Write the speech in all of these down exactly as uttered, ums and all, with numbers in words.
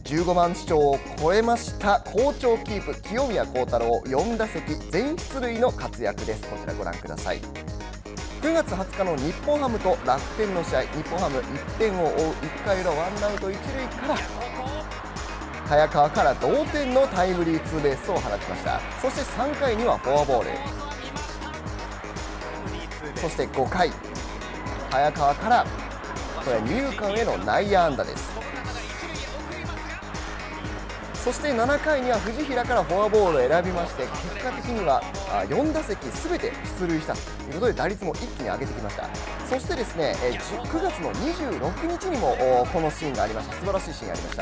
じゅうごまん視聴を超えました好調キープ清宮幸太郎、よん打席全出塁の活躍です。こちらご覧ください。くがつはつかの日本ハムと楽天の試合、日本ハムいってんを追ういっかい裏ワンアウト一塁から早川から同点のタイムリーツーベースを放ちました。そしてさんかいにはフォアボール、そしてごかい早川からこれは二遊間への内野安打です。そしてななかいには藤平からフォアボールを選びまして、結果的にはよん打席すべて出塁したということで打率も一気に上げてきました。そしてですねくがつのにじゅうろくにちにもこのシーンがありました。素晴らしいシーンがありました。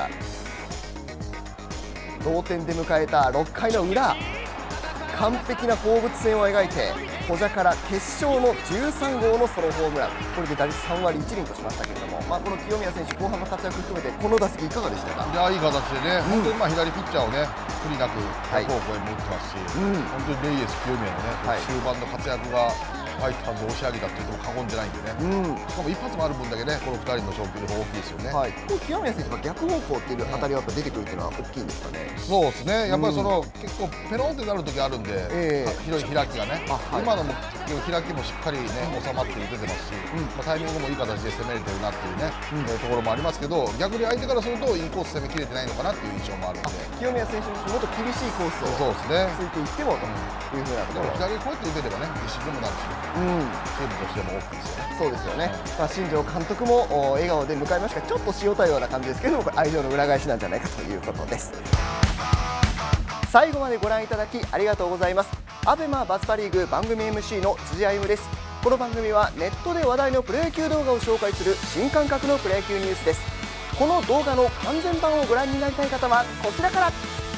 同点で迎えたろっかいの裏、完璧な放物線を描いて古謝から決勝のじゅうさんごうのソロホームラン、これで打率さんわりいちりんとしましたけれども、まあ、この清宮選手後半の活躍含めてこの打席いかがでしたか？ いや、いい形でね、うん、本当にまあ左ピッチャーをね不利なくはい方向へも打ってますし、うん、本当にレイエス清宮のね、 はい、 終盤の活躍がファイターズを押し上げたと言っても過言じゃないんでね、うん、しかも一発もある分だけねこのふたりの勝負力大きいですよね。 はい、清宮選手が逆方向っていう当たりはやっぱ出てくるっていうのは大きいんですかね。 そうですね、やっぱりその、うん、結構ペロンってなる時あるんで、えー、広い開きがね、はい、今のも開きもしっかりね収まって出てますし、うん、まあ、タイミングもいい形で攻めれてるなっていうね、うん、ところもありますけど、逆に相手からするとインコース攻めきれてないのかなっていう印象もあるんで、 清宮選手にもっと厳しいコースをついていってもというふうなところ、 左こうやって打てればね自信にもなるし、うん、チームとしても大きいですよね。 そうですよね、まあ、新庄監督も笑顔で迎えましたが、ちょっと塩対応な感じですけれども、これ愛情の裏返しなんじゃないかということです。最後までご覧いただきありがとうございます。アベマバズパリーグ番組 エムシー の辻歩です。この番組はネットで話題のプロ野球動画を紹介する新感覚のプロ野球ニュースです。この動画の完全版をご覧になりたい方はこちらから。